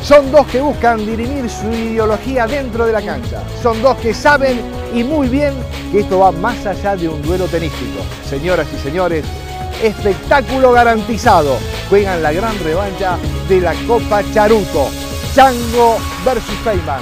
Son dos que buscan dirimir su ideología dentro de la cancha. Son dos que saben y muy bien que esto va más allá de un duelo tenístico. Señoras y señores, espectáculo garantizado. Juegan la gran revancha de la Copa Charuto. Chango versus Feynman.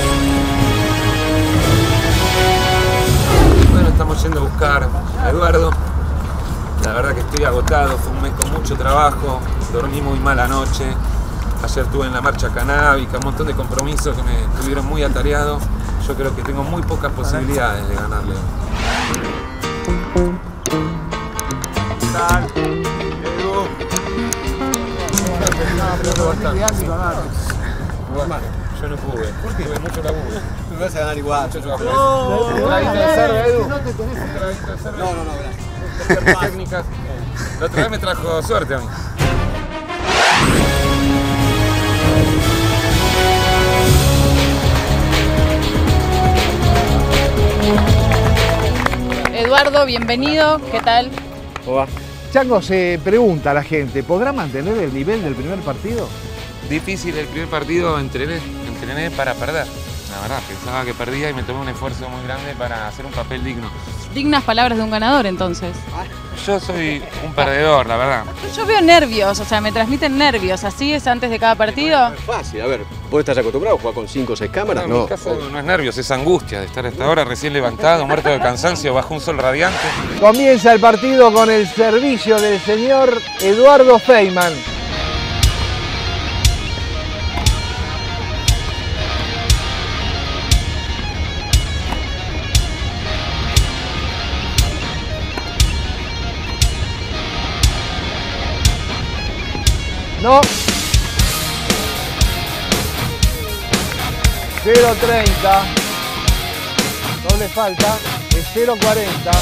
Bueno, estamos yendo a buscar a Eduardo. La verdad que estoy agotado, fue un mes con mucho trabajo, dormí muy mal anoche. Ayer estuve en la marcha canábica, un montón de compromisos que me tuvieron muy atareado. Yo creo que tengo muy pocas posibilidades de ganarle. ¿Qué tal? Edu. Yo no pude. ¿Por qué? Tuve mucho laburo. Me vas a ganar igual. Mucho trabajo. ¿Un traguito de cerveza, Edu? No, gracias. Técnicas. La otra vez me trajo suerte a mí. Eduardo, bienvenido. ¿Qué tal? ¿Cómo va? Chango, se pregunta a la gente, ¿podrá mantener el nivel del primer partido? Difícil el primer partido, entrené para perder. La verdad, pensaba que perdía y me tomé un esfuerzo muy grande para hacer un papel digno. Dignas palabras de un ganador, entonces. Yo soy un perdedor, la verdad. Yo veo nervios, o sea, me transmiten nervios. ¿Así es antes de cada partido? Es fácil, a ver, ¿vos estás acostumbrado a jugar con 5 o 6 cámaras? No, en mi caso no es nervios, es angustia de estar hasta ahora recién levantado, muerto de cansancio, bajo un sol radiante. Comienza el partido con el servicio del señor Eduardo Feynman. No. 0.30. Doble falta. Es 0.40.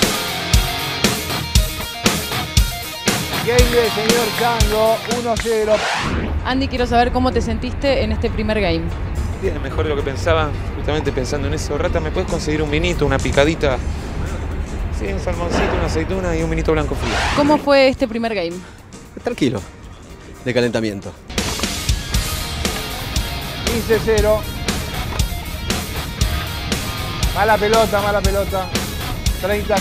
Game del señor Chango. 1-0. Andy, quiero saber cómo te sentiste en este primer game. Bien, mejor de lo que pensaba, justamente pensando en eso. Rata, ¿me puedes conseguir un vinito, una picadita? Sí, un salmoncito, una aceituna y un vinito blanco frío. ¿Cómo fue este primer game? Tranquilo, de calentamiento. 15-0. Mala pelota, mala pelota. 30-0.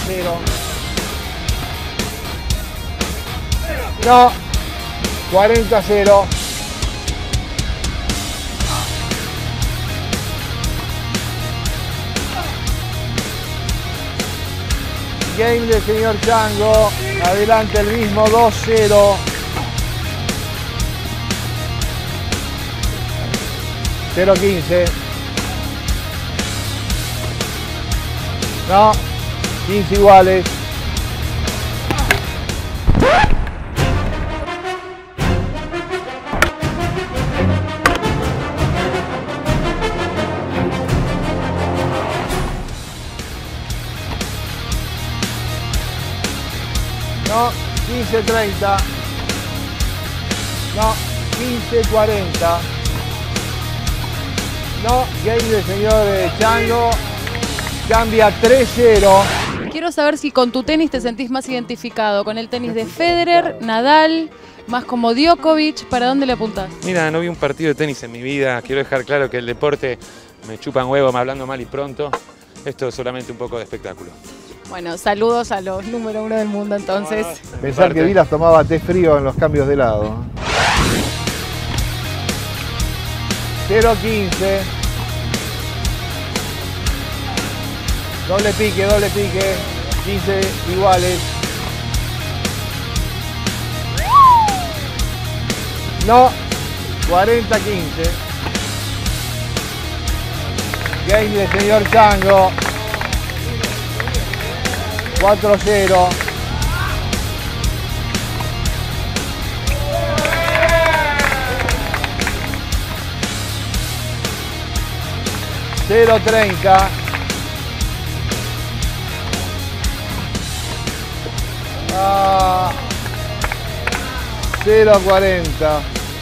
No. 40-0. Game del señor Chango. Adelante el mismo 2-0. 0-15. No, 15 iguales. No, 15-30. No, 15-40. No, game del señor Chango. Cambia 3-0. Quiero saber si con tu tenis te sentís más identificado. ¿Con el tenis de Federer, Nadal, más como Djokovic? ¿Para dónde le apuntás? Mira, no vi un partido de tenis en mi vida. Quiero dejar claro que el deporte me chupan huevo, me hablando mal y pronto. Esto es solamente un poco de espectáculo. Bueno, saludos a los número 1 del mundo entonces. Pensar que Vilas tomaba té frío en los cambios de lado. 0-15. Doble pique, 15 iguales. No, 40-15. Game del señor Chango. 4-0. $0.30. 0.40.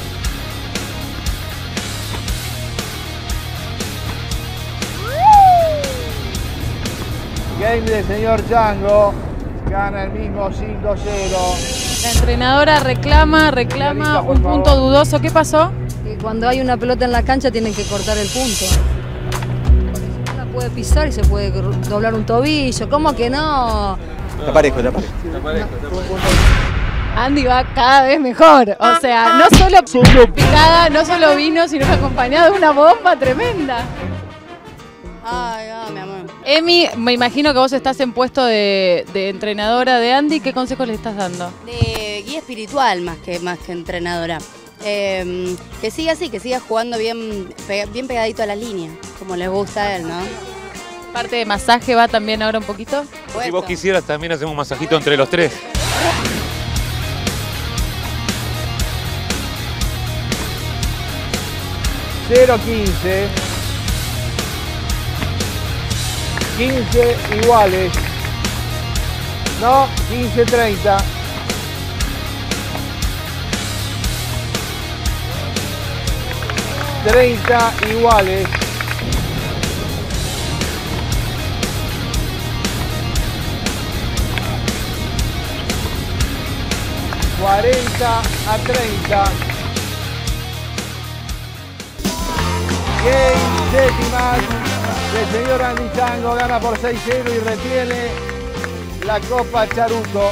Game del señor Chango. Gana el mismo 5-0. La entrenadora reclama un punto dudoso. ¿Qué pasó? Que cuando hay una pelota en la cancha tienen que cortar el punto. Uno la puede pisar y se puede doblar un tobillo. ¿Cómo que no? Te aparezco. Andy va cada vez mejor. O sea, no solo picada, no solo vino, sino que acompañado de una bomba tremenda. Ay, mi amor. Emi, me imagino que vos estás en puesto de entrenadora de Andy. ¿Qué consejos le estás dando? De guía espiritual más que entrenadora. Que siga así, que siga jugando bien pegadito a la línea, como les gusta a él, ¿no? Parte de masaje va también ahora un poquito. Si vos quisieras, también hacemos un masajito entre los tres. $0.15. 15 iguales. No, 15.30. $30 iguales. $40-30. Game séptimas. El señor Andy Chango gana por 6-0 y retiene la Copa Charuto.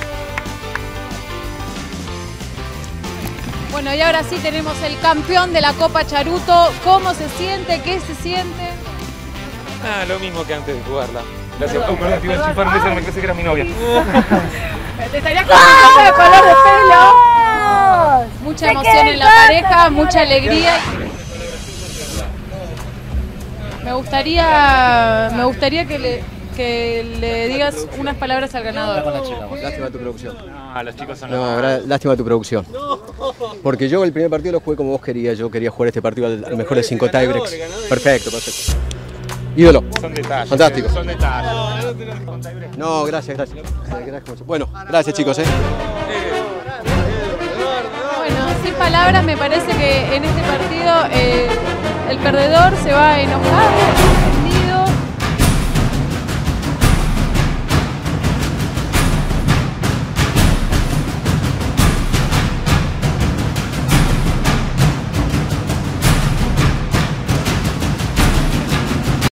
Bueno, y ahora sí tenemos el campeón de la Copa Charuto. ¿Cómo se siente? ¿Qué se siente? Ah, lo mismo que antes de jugarla. Gracias. Oh, perdón, te iba a chifar, me pensé que era mi novia. Te estarías cambiando de color de pelo. Mucha emoción en la pareja, mucha alegría. Me gustaría que le digas unas palabras al ganador. Lástima tu producción. Ah, los chicos son No, lástima tu producción. Porque yo el primer partido lo jugué como vos querías. Yo quería jugar este partido al mejor de 5 tiebreaks. Perfecto. Ídolo. Son detalles. Fantástico. Son detalles. No, gracias. Bueno, gracias chicos. Bueno, sin palabras, me parece que en este partido el perdedor se va a enojar.